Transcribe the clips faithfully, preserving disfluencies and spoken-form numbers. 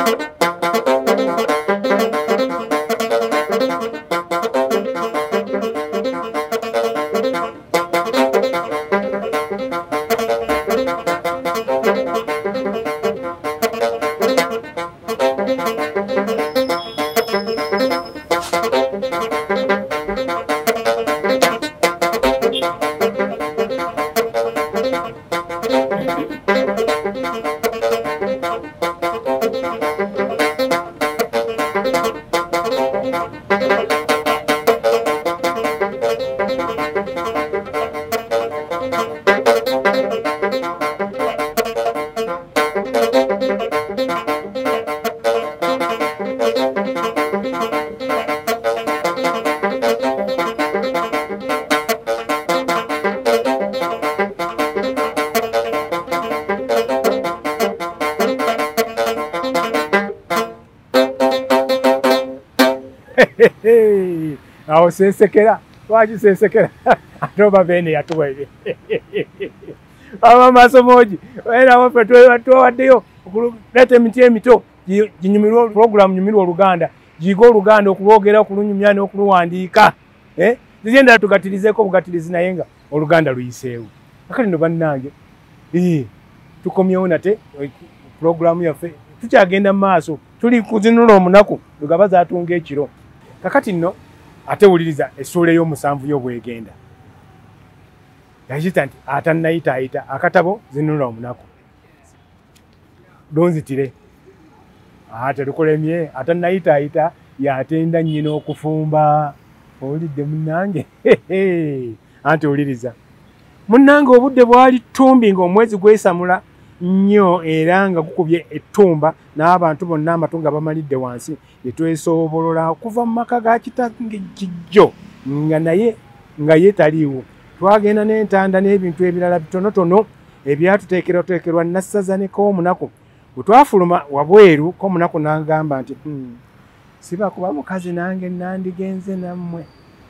Awo sensekera lwaki sensekera atoba bene yatuwebe aba masomoji era wafe twawaddeyo okuleta emiti emito ginyumirwa program Nyumirwa Oluganda gigo Oluganda okulwogera okulunyumya n'okuluwandiika eh zigenda tugatirizeko bugatirizi naye nga Oluganda luyiseewo akali ndo bannange eh tukomyewo nate program yaffe tukyagenda mu maaso tuli kuzinula omunaku lugabaza atunga ekiro kakati nno ate wuliriza essuula y'omusanvu y'obwegenda yayita nti atannayitaayita akatabo zinunula omunaku donzitire ate lukolemye atannayitaayita yatenda nnyina okufumba owulidde munnange anti wuliriza munnange obudde bwali ttumbi ng'omwezi gwesamula nnyo era nga gukubye ettumba n'abantu bonna amatu nga bamalidde wansi ne twesoobolola okuva mu maka ga kitange kijjo nga naye nga ye taliiwo twagenda n'entanda n'ebintu ebirala bitonotono ebyatuteekerwateekerwa nassaza ne k'omunaku bwe twafuluma wabweru k'omunaku n'angamba nti hmm, siba kuba mukazi nange nandigenze nammwe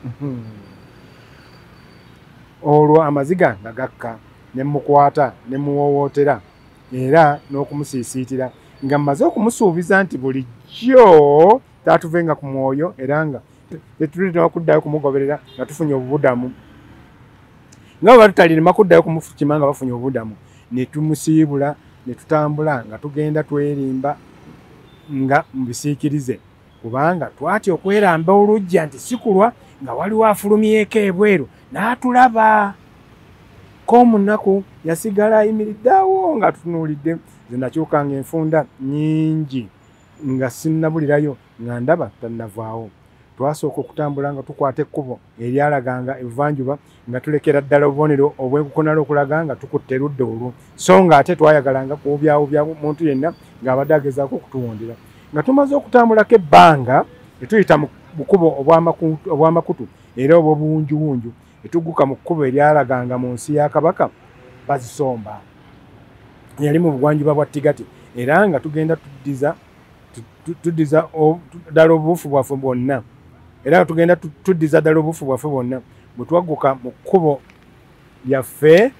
olwo amaziga nga gakka ne mukwata ne muwowootera era n'okumusiisiitira nga mmaze okumusuubiza nti bulijjo taatuvenga ku mwoyo era nga tetulina kuddayo kumugoberera nga tufunye obubudamu nga bwe tutalirima kuddayo kumufukima nga bafunye obubudamu ne tumusiibula ne tutambula nga tugenda twerimba nga mu bisiikirize kubanga twatya okweramba olujja nti sikulwa nga waliwo afulumyeko ebweru n'atulaba k'omunaku yasigala ayimiridde awo nga tutunuulidde nze nakyukanga enfunda nnyingi nga sinnabulirayo nga ndaba tannavaawo twasooka okutambula nga tukwata ekkubo eryalaganga ebuvanjuba nga tulekera ddala obubonero obw'enkukunala okulaga nga tukutte erudda olwo so nga ate twayagalanga kuwubyawubya muntu yenna ng'abadde agezaako okutuwondera nga tumaze okutambulako ebbanga ne tuyita mu bukubo obw'amakutu era obw'obuwunjuwunju ne tugguka mu kkubo eryalaganga mu nsi ya Kabaka Bazisomba yali mu bugwanjuba bwa Tigati era nga tugenda tuddiza tuddiza ddala obuufu bwaffe bwonna era nga tugenda tuddiza ddala obuufu bwaffe bwonna bwe twagguka mu kkubo lyaffe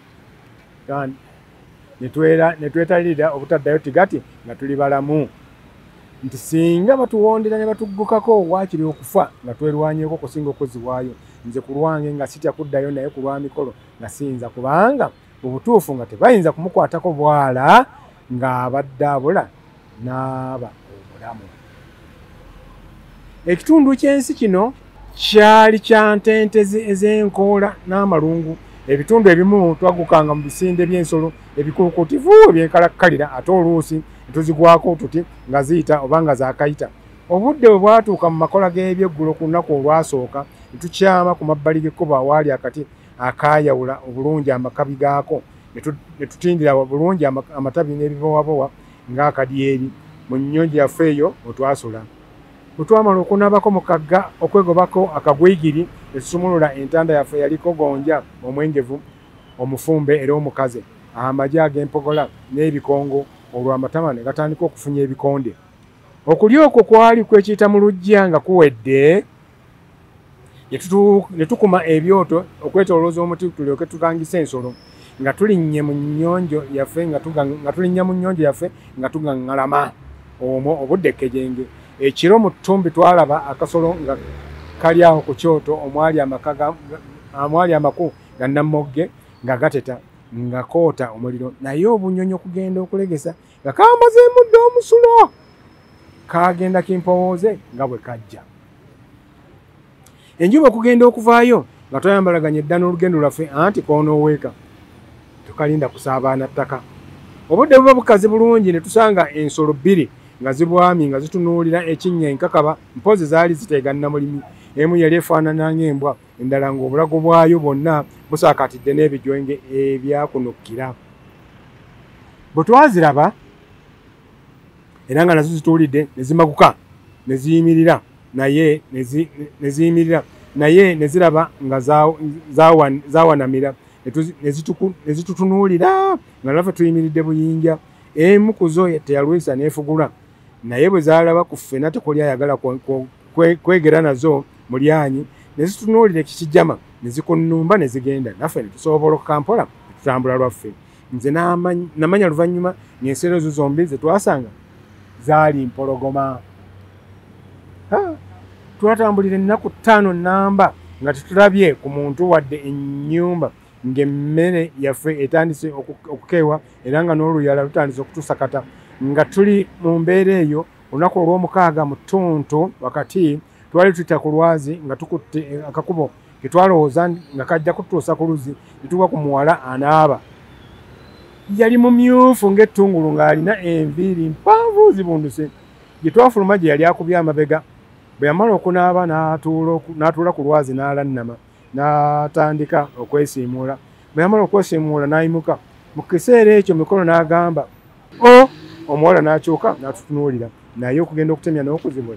ne twetalirira obutaddayo Tigati nga tuli balamu nti singa batuwondera ne batuggukako waakiri okufa nga twerwanyeko okusinga okuziwaayo nze ku lwange nga sitya kuddayo naye ku lwa mikolo nga siyinza kubanga mu butuufu nga tebayinza kumukwatako bwala ng'abadde abula n'aba obulamu. Ekitundu ky'ensi kino kyali kya ntentezi ez'enkoola n'amalungu. Ebitundu ebimu twaggukanga mu bisinde by'ensolo ebikuukutivu ebyenkalakkalira ate oluusi tuzigwako tuti nga ziyita oba nga zaakayita. Obudde bwe bwatuuka mu makola g'ebyeggulo ku lunaku olwasooka ne tukyama ku mabbali g'ekkubo awaali akati akaayawula obulungi amakabi gaako ne tutindira bulungi amatabi n'ebibowabowa ng'akadyeri mu nnyonyi yaffe eyo we twasula. Bwe twamala okunaabako mu kagga okwegobako akagwigiri ne tusumulula entanda yaffe yaliko gonja omwengevu omufumbe era omukaze amagi ag'empogola n'ebikongo olwo amatama ne gatandika okufunya ebikonde. Okulya okwo kwali kwekiyita mu lujja nga kuwedde ne tukuma ebyoto okwetoolooza omuti tulyoke tukangisa ensolo nga tulinnye mu nnyonjo yaffe nga tulinnya mu nnyonjo yaffe nga tugaŋŋalama omwo obudde kejenge ekiro mu ttumbi twalaba akasolo nga kali awo ku kyoto omwali amakaga amwali amaku ga namogge nga gateta nga koota omuliro naye obunyonyi okugenda okulegesa nga kamaze muddo omusulo kagenda kimpowooze nga bwe kajja enjuba okugenda okuvaayo nga twayambalaganye eddana olugendo lwaffe anti koonooweeka tukalinda kusaabaana ttaka obudde buba bukaze bulungi ne tusanga ensolo bbiri nga zibwami nga zitunuulira ekinnya enkakaba mpozi zaali ziteeganna mulimi emu yali efaanana ng'embwa endala ng'obulago bwayo bwonna busaakaatidde n'ebijwenge ebyakunukkira bwe twaziraba era nga nazo zituulidde ne zimaguka ne ziyimirira naye ne ziyimirira naye ne ziraba nga zaawanamira ne zitutunuulira nga naffe tuyimiridde buyinja emu ku zo teyalwisa n'efugula naye bwe zaalaba ku ffena tekuli ayagala kwegera nazo mu lyanyi ne zitunuulira ekikijama ne zikunnumba ne zigenda naffe ne tusoboloka mpola ne tutambula lwaffe nze namanya luvannyuma ng'ensero ezo zombi ze twasanga zaali mpologoma twatambulira ennaku ttaano namba nga tetulabye ku muntu wadde ennyumba ng'emmere yaffe etandise okukeewa era nga n'oluyala lutandise okutusakata nga tuli mu mbeera eyo olunaku olw'omukaaga mu ttuntu wakati twali tuyita ku lwazi nga tukutte akakubo ke twalowooza nga kajja kutuusa ku luzzi ne tugwa ku muwala anaaba yali mumyufu ng'ettungulu ng'alina enviiri mpanvu zibunduse gye twafuluma gye yali akubye amabega bwe yamala okunaaba n'atuula ku lwazi n'alannama n'atandika okwesiimuula bwe yamala okwesiimuula n'ayimuka mu kiseera ekyo mikolo n'agamba o omuwala n'akyuka n'atutunuulira naye okugenda okutemya n'okuzibula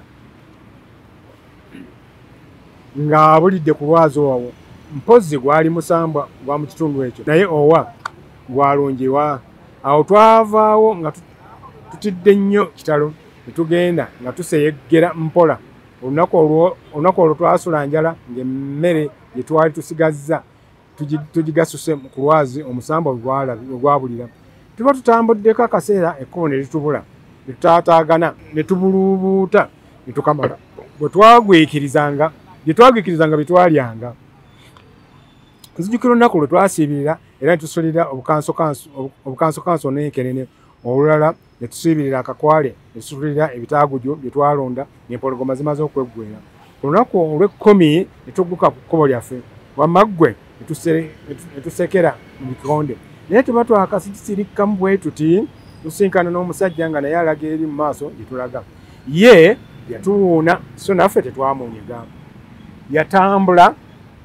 ng'abulidde ku lwazi owawo mpozzi gwali musambwa gwa mu kitundu ekyo naye owa gwalungiwa awo twavaawo nga tutidde nnyo kitalo ne tugenda nga tuseyeggera mpola olunaku olwo twasula njala ng'emmere gye twali tusigazza tugigasuse ku lwazi omusambwa bwe gwabulira tuba tutambuddeko akaseera ekkubo ne litubula ne tutaataagana ne tubuluubuuta ne tukamala bwe twagwikirizanga bye twagwikirizanga bye twalyanga nzijukira olunaku lwe twasiibirira era ne tusulira obukansokanso n'enkenene olulala ne tusiibirira akakwale ne tusulira ebitaagujo bye twalonda ng'empologoma zimaze okweggwera ku lunaku olw'ekkumi ne tugguka ku kkubo lyaffe wamaggwe ne tusekera mu bikonde naye tuba twakasirikkamu bwe tuti tusinkana n'omusajja nga naye alaga eri mu maaso gye tulaga ye yatuwuuna so naffe tetwamunyega yatambula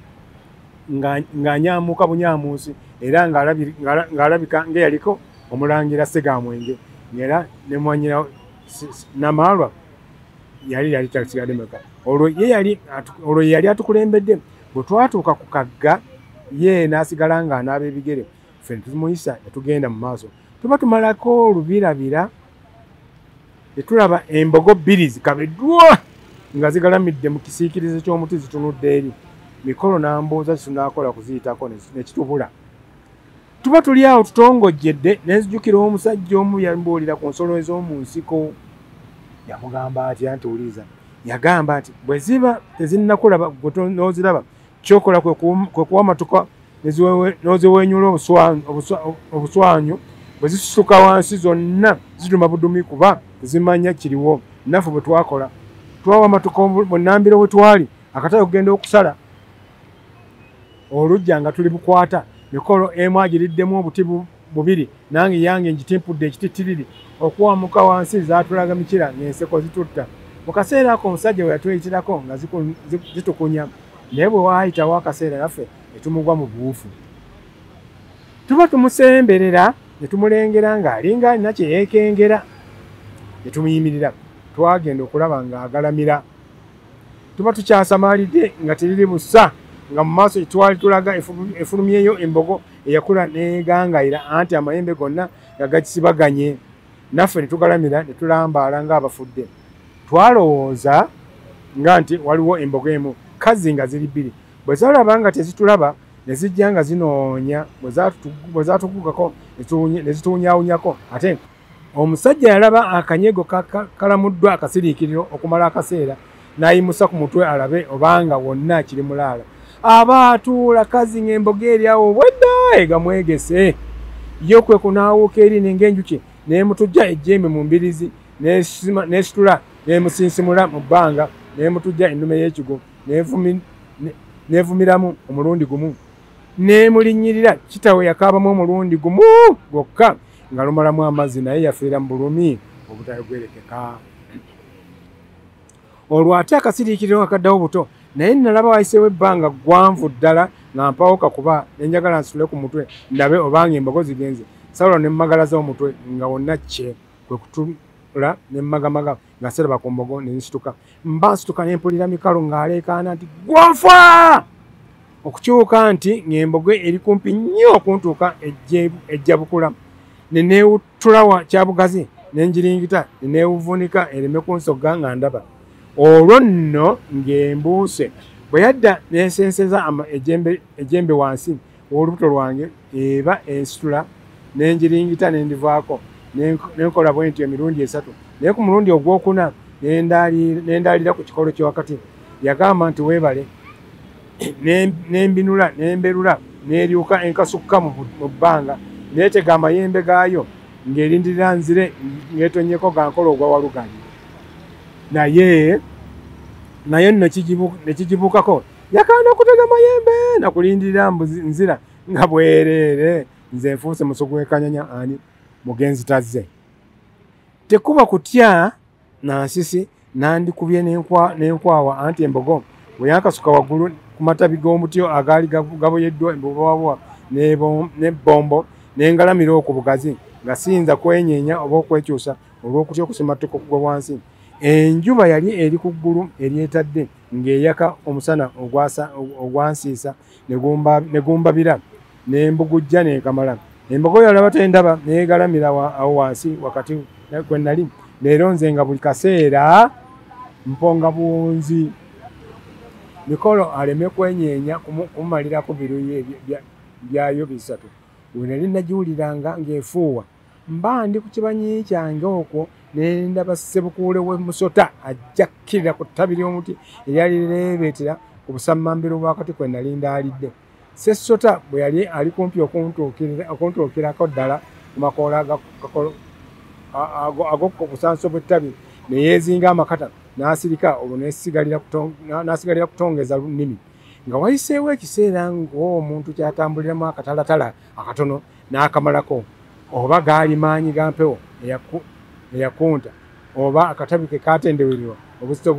ng'anyaamuuka bunyaamuusi era ng'alabika ng'eyaliko omulangira Ssegamwenge era ne mwanyina Namaalwa yali yali tasigadde meka olwo ye yali atukulembedde bwe twatuuka ku kagga ye n'asigala ng'anaaba ebigere ffe ne tumuyisa ne tugenda mu maaso tuba tumalako olubirabira ne tulaba embogo bbiri zikabeddwa nga zigalamidde mu kisiikirize ky'omuti zitunudde eri mikolo n'ambuuza kitunaakola kuziyitako ne kitubula tuba tuli awo tutongojjedde nenzijukira omusajja omu yambuulira ku nsolo ez'omu nsiko yamugamba atya nti uliza yagamba nti bwe ziba tezinnakulaba n'oziraba kyokola kwe kuwa amatuka n'oziwenyula obuswanyu bwe zisuka wansi zonna zituma budumi kuba tezimanya kiriwo naffe bwe twakola twawa amatuka bwenambiro bwe twali akatabo kugenda okusala olujja nga tuli bukwata mikolo emu agiriddemu obuti bubiri nange yange njitimpudde ekititiriri okuwamuka wansi zaatulaga mikira ng'enseko zitutta mu kaseera ako omusajja we yatweyitirako nga zitukunya naye bwe waayitawo akaseera naffe ne tumugwa mu buufu tuba tumusemberera ne tumulengera ng'alinga alina kye yeekengera ne tumuyimirira twagenda okulaba ng'agalamira tuba tukyasamaalidde nga teriri bussa nga mu maaso twali tulaga efulumyeyo embogo eyakula negangayira anti amayembe gonna nga gagisibaganye naffe ne tugalamira ne tulambaala ng'abafudde twalowooza nga nti waliwo embogo emu kazi nga ziri bbiri bwe zalaba nga tezitulaba ne zijja nga zinoonya bwe zaatugukako ne zituwunyaawunyako ate Omusajja yalaba akanyego kalamuddwa akasiriikiriro okumala akaseera n'ayimusa ku mutwe alabe obanga wonna kiri mulaala. Aba atuula kazinga emboga eri awo bwedda egamwegese. Yo kwe kunaawuuka eri ng'enjuki n'emutujja ejjembe mu mbirizi n'esitula n'emusinsimula mu bbanga n'emutujja ennume y'ekigo n'evumiramu omulundi gumu. N'emulinnyirira kitawe yakaabamu omulundi gumu gwokka nga lumalamu amazzi naye yafiira mu bulumi obutayogwerekeka. Olwo ate akasiriikiriro akaddawo buto naye nalaba wayiseewo ebbanga ggwanvu ddala nga mpawuka kuba nenjagala nsitule ku mutwe ndabe obanga embogo zigenze. Sawulo ne mmagalaza omutwe nga wonna kye kwe kutula ne mmagamaga nga seraba ku mbogo ne nsituka. Mba nsituka ne mpulira Mikalo ng'aleekaana nti gwanfa! Okukyuka nti ng'embogo eri kumpi nnyo okuntuuka ejja bukula. Ne neewuttula kyabugazi ne ngiringita ne neewuvunika ereme kunsogga nga ndaba. Olwo nno ng'embuuse bwe yadda n'ensenseza ejjembe wansi w'olubuto lwange eba ensitula ne ngiringita ne ndivaako ne nkola bwe ntyo emirundi esatu. Naye ku mulundi ogwokuna ne ndaalira ku kikolo ky'ewakati. Yagamba nti weebale. Ne mbinula ne mberula n'eryuka enkasukka mu bbanga n'etega amayembe gaayo ng'erindirira nzire ng'etonnyeko ga nkola ogwa Waluganda. Naye naye nno ne kigibuukako yakaana okutega mayembe nakulindirira nzira nga bwereere nze nfuuse musugu w'ekanyanya ani mugenzi tazze. Tekuba kutya nansisi nandikubye n'enkwawa anti embogo bwe yankasuka waggulu ku matabi g'omuti agaali gaboyeddwa embubaabwa n'ebbombo n'engalamira ku bugazi nga siyinza kwenyeenya oba okwekyusa olw'okutya okusimattuka okugwa wansi. Enjuba yali eri ku ggulu eryetadde ng'eyaka omusana ogwansiisa ne gumbabira n'embugujja n'ekamala. Embogo yalaba tendaba n'egalamira awo wansi wakati kwe nali. Leero nze nga buli kaseera mponga buwunzi. Mikolo aleme kwenyeenya kumumalirako biruyi byayo bisatu. We nali nagiwuliranga ng'efuuwa mba ndi ku kibanyi kyange okwo ne ndaba ssebukuule w'emusota ajjakkirira ku ttabi ly'omuti eryali lireebeetera ku busammambiro bwakati kwe nali ndaalidde. Sessota bwe yali ali kumpi okuntuukirako ddala ku makoola ag'okubusanso bw'ettabi ne yeezinga amakata n'asirika olwo n'asigalira kutongeza nnimi. Nga wayiseewo ekiseera ng'omuntu kyatambuliramu akatalatala akatono n'akamalako, oba gaali maanyi ga mpewo eyakunta oba akatabi ke kaatendewererwa obuzito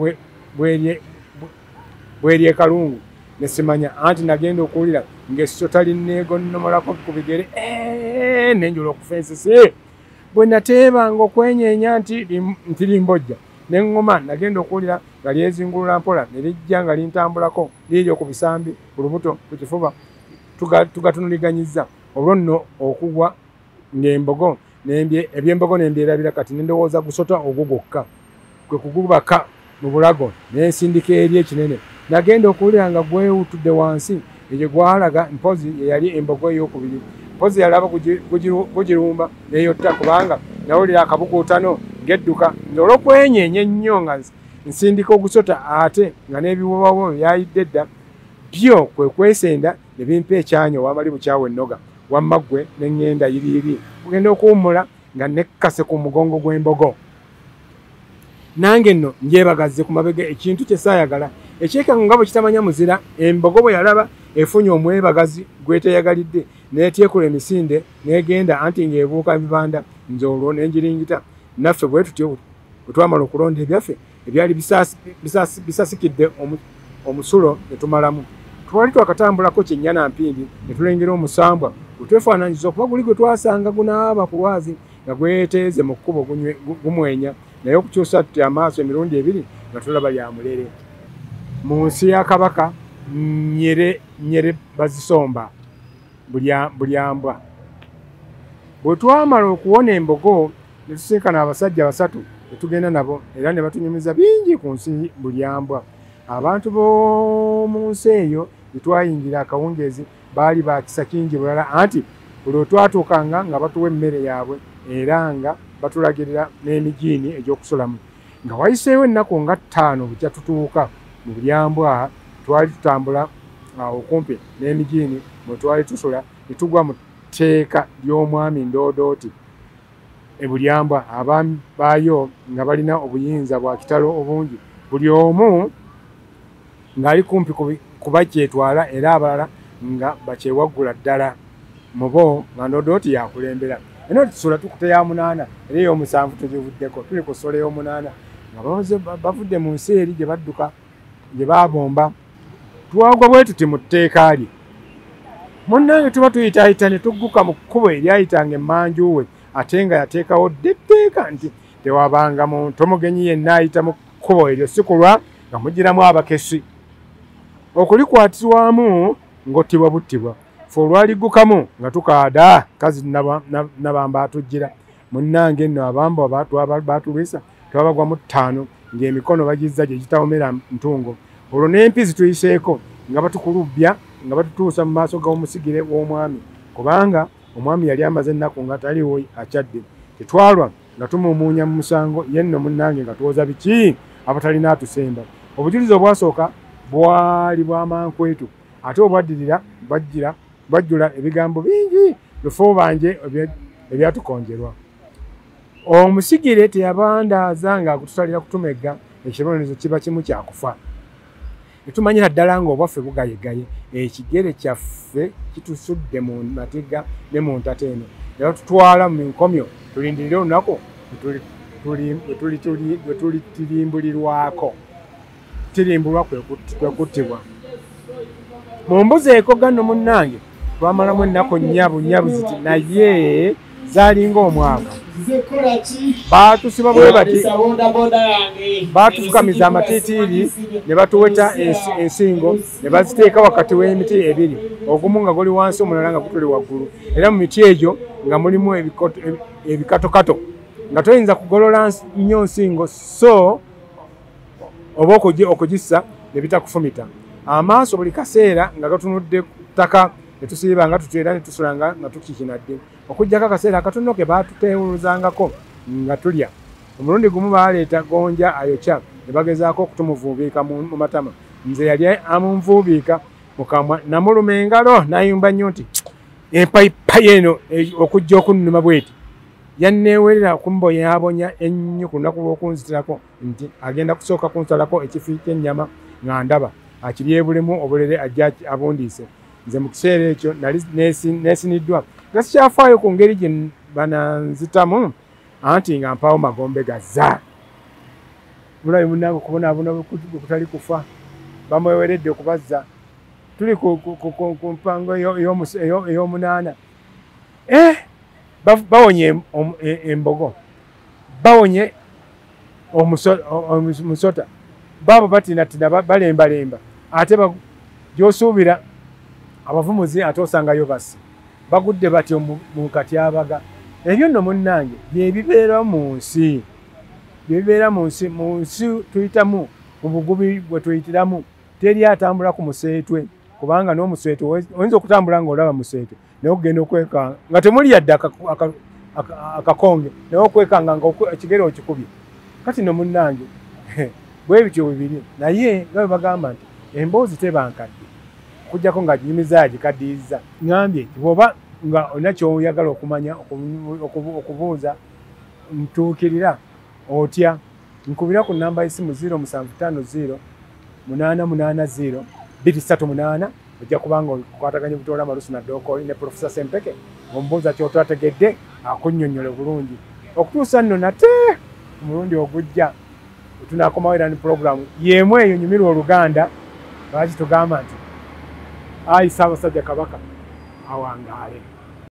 bw'eryekalungu ne simanya anti nagenda okuwulira ng'essota linneegonnomolako ku bigere nenjula okufa ensisi. Bwe nateebanga okwenyeenya nti limbojja n'eŋŋoma nagenda okuwulira nga lyezingulula mpola ne lijja nga lintambulako liiryo ku bisambi ku lubuto ku kifuba tugatunuliganyizza. Olwo nno okugwa ng'embogo ebyembogo ne mbyerabira kati ne ndowooza gusota ogwo gwokka kwe kugubaka mu bulago n'ensindika eri ekinene. Nagenda okuwulira nga gwewutudde wansi egyo gwalaga mpozi eyali embogo ey'okubiri. Mpozi yalaba gugirumba neyotta kubanga nawulira akabukuutano ng'edduka nze olw'okwenyeenya ennyo nga nsindika ogusota ate nga n'ebiwobawo byayidde dda byo kwe kwesenda ne bimpa ekyanyo wamali bukyawe ennoga wamma ggwe ne ŋŋenda yiriiri kugenda okuwummula nga nekkase ku mugongo gw'embogo. Nange nno njeebagazze ku mabega ekintu kye saayagala ekyekanga nga bwe kitamanya muzira. Embogo bwe yalaba efunye omwebagazi gweteyagalidde n'etyekula emisinde n'egenda anti ng'ebuuka ebibanda. Nze olwo n'engiringita naffe bwe tutyo bwe twamala okulonda ebyaffe ebyali bisasikidde omusulo ne tumalamu. Twali twakatambulako kyennyana mpindi ne tulengera omusambwa gwe twefaananyiza okuba guli gwe twasanga gunaaba ku lwazi nga gweteeze mu kkubo gumwenya naye okukyusa tuti amaaso emirundi ebiri nga tulaba lyamulere. Mu nsi ya Kabaka nyere nyere bazisomba bulyambwa. Bwe twamala okuwona embogo ne tusinkana abasajja basatu ne tugenda nabo era ne batunyumiza bingi ku nsi bulyambwa. Abantu b'omu nsi eyo gye twayingira akawungeezi baali ba kisa kingi bulala anti buli otwatuukanga nga batuwa emmere yaabwe era nga batulagirira n'emigiini egy'okusulamu nga wayiseewo ennaku nga ttaano bujja tutuuka mu Bulyambwa twali tutambula okumpi n'emigiini mwe twali tusula ne tugwa mu tteeka ly'omwami Ndoodooti e Bulyambwa abaami baayo nga balina obuyinza bwa kitalo obungi buli omu ng'ali kumpi kubakyetwala era abalala nga bakyewaggula ddala mu bo nga Ndoodooti yakulembera. Eno tusula tukute ya munaana era ey'omusanvu tugivuddeko tuli ku ssole y'omunaana nga bavudde mu nsi eri gye badduka gye baabomba twagwa bwe tuti mu tteeka lye. Munnange tuba tuyitaayita ne tugguka mu kkubo eryayitanga emmanjuwe ate nga yateekawo dda etteeka nti tewabanga muntu omugenyi yenna ayita mu kkubo eryo si kulwa nga mugiramu abakesi okulikwatirwamu ng'ottibwa buttibwa fe olwaliggukamu nga tukaada kazi nabamba atujjira. Munnange nno abamba baatulwisa twabagwamu ttaano ng'emikono bagizza gye gitawomera ntungo. Olwo n'empisi tuyiseeko nga batukulubbya nga batutuusa mu maaso g'omusigire w'omwami kubanga omwami yali amaze ennaku nga taliwo akyadde. Tetwalwa nga tumuumuunya mu musango ye nno munnange nga tuwoza biki abatalina atusemba. Obujulizi obwasooka bwali bw'amankwetu ate obwaddirira bajjira bajjula ebigambo bingi lufu banje ebyatukonjerwa. Omusigire teyabandaaza nga akutusalira kutumegga ekibonerezo kiba kimu kyakufa. Netumanyira ddala nga obwaffe bugayegaye ekigere kyaffe kitusudde mu matiga ne mu ntateeno era tutwala mu nkomyo tulindirire olunaku bwe tulitimbulirwako tirimbulwa kwe kuttibwa. Mu mbuzi ekogano munnange twamalamu ennaku nnyabu nnyabu ziti naye zaalinga omwaka. Baatusiba bwe bati baatufukamiza amatiitiiri ne batuweta ensingo ne baziteeka wakati w'emiti ebiri ogumu nga guli wansi omulala nga gutuli waggulu era mu miti egyo nga mulimu ebikatokato nga toyinza kugolola nnyo nsingo so oba okugissa ne bitakufumita. Amaaso buli kaseera nga gatunudde ttaka ne tusiiba nga tuteera ne tusulanga nga tukikinadde okujjako akaseera akatono ke baatuteewuluzangako nga tulya. Omulundi gumu baaleeta gonja ayokya ne bagezaako okutumuvuubiika mu matama. Nze yali amunvuubiika mu kamwa namuluma engalo n'ayumba nnyo nti empayipayi eno okujja okunnuma bweti. Yanneewerera okumboyaabonya ennyo ku lunaku lw'okunzitirako nti agenda kusooka kunsalako ekifi ky'ennyama nga ndaba akiryebulemu obulere ajja abundiise. Nze mu kiseera ekyo nali neesiniddwa nga sikyafaayo ku ngeri gye bananzitamu anti nga mpaawo magombe gazza. Mulabe munnange okubonaabona kutali kufa bamweweredde okubazza. Tuli ku mpango ey'omunaana bawonye embogo bawonye omusota baabo batinatina balembalemba ate gy'osuubira abavumuzi ate osangayo basi bagudde batyo mu katyabaga. Ebyo nno munnange byebibeera mu nsi byebibeera mu nsi mu nsi tuyitamu mu bugubi bwe tuyitiramu teri atambula ku museetwe kubanga n'omuseetwe oyinza okutambula ng'olaba museetwe naye okugenda okwekanga nga temuli yadde akakonge naye okwekanga nga ekigere okikubye. Kati nno munnange bwe bityo bibiri naye nga bwe bagamba nti emboozi tebankadde okuggyako nga ginyumiza yagikaddiyiza. Ngambye bw'oba nga olina ky'oyagala okumanya okubuuza ntuukirira otya nkubira ku nnamba y'essimu zero musanvu ttaano zero munaana munaana zero bbiri ssatu munaana ojja kubanga okwataganya Butoola Malusu na Dokoli ne Profesa Sempeke ng'omubuuza ky'otategedde akunnyonnyole bulungi okutuusa nno nate omulundi ogujja tunaakomawo era ne pulogulaamu y'emu eyo Nyumirwa Oluganda lwaki tugamba nti ayi Ssaabasajja Kabaka awangaale.